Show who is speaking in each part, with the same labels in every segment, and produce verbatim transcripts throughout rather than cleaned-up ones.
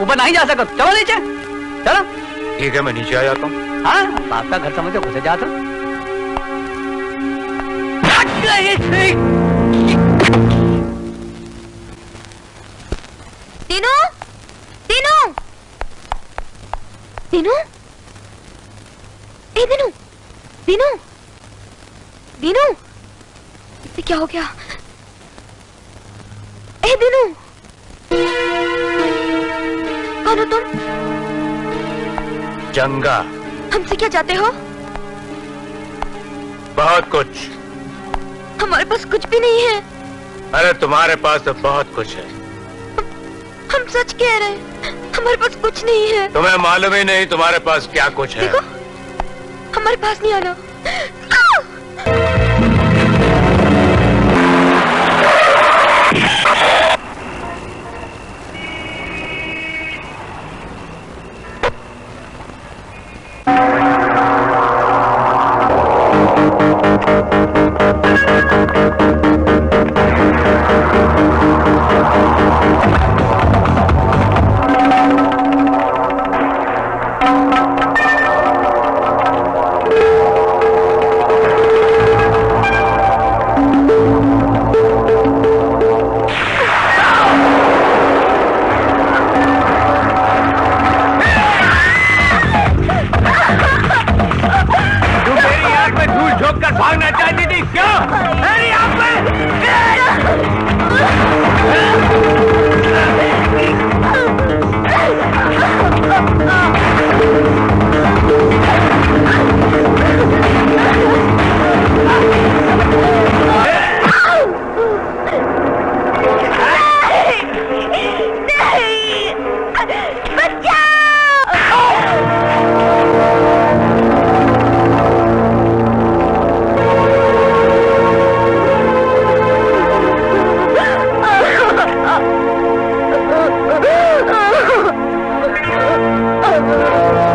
Speaker 1: ऊपर नहीं जा सकते, चलो नीचे चलो।
Speaker 2: ठीक है मैं नीचे आ जाता हूँ।
Speaker 1: हाँ बाप का घर समझ के घुसे जाता।
Speaker 3: तीनू तीनू तीनू ए दीनू दीनू दीनू इसे क्या हो गया? ए दीनू कौन हो तुम?
Speaker 2: जंगा।
Speaker 3: हमसे क्या चाहते हो?
Speaker 2: बहुत कुछ।
Speaker 3: हमारे पास कुछ भी नहीं है।
Speaker 2: अरे तुम्हारे पास तो बहुत कुछ है।
Speaker 3: हम सच कह रहे हैं, हमारे पास कुछ नहीं है।
Speaker 2: तुम्हें मालूम ही नहीं तुम्हारे पास क्या कुछ है।
Speaker 3: देखो हमारे पास नहीं आना।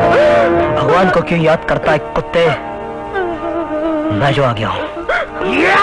Speaker 4: क्यों याद करता है कुत्ते? मैं जो आ गया हूं।